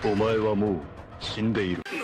お前はもう死んでいる。